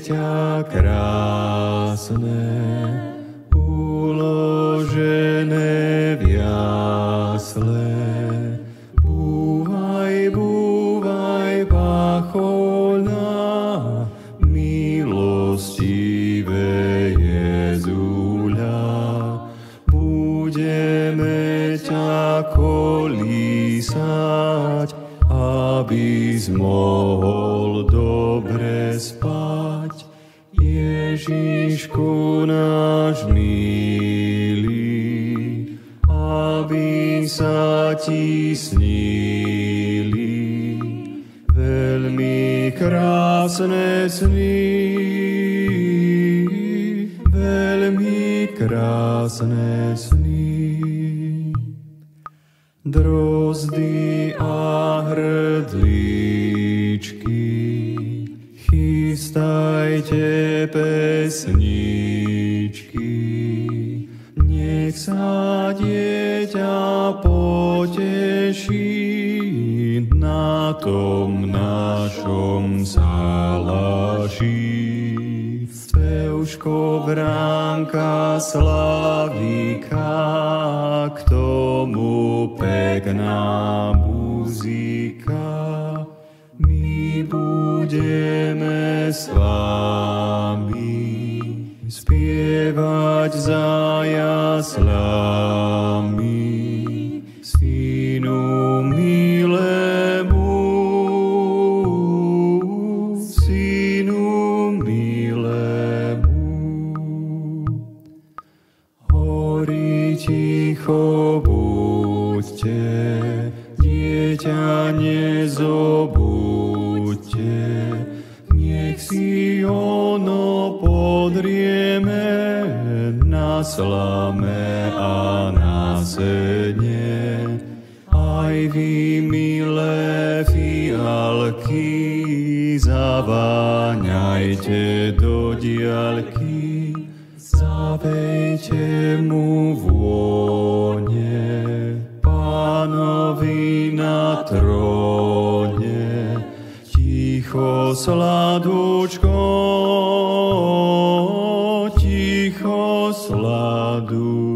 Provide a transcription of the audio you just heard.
dieťa krásne, uložené v jasle. Búvaj, búvaj, pacholná, milostivé Jezuľa, budeme ťa kolísať, aby mohol dobre spať. Ježišku náš milý, aby sa ti snili veľmi krásne sny, veľmi krásne sny. Drozdy a hrdličky, chystajte pesničky, nech sa dieťa poteší na tom našom salaši. Spevško vránka Slavika, k tomu pekná muzika. My budeme s vami spievať za jaslami synu milému, synu milému. Hori ticho buďte, dieťa nezobudte, nech si ono podrieme na slame a na sedne. Aj vy, milé fialky, zaváňajte do diaľky, zavejte mu vône, Pánovi na tróne. Ticho, sladúčko, ticho, sladúčko.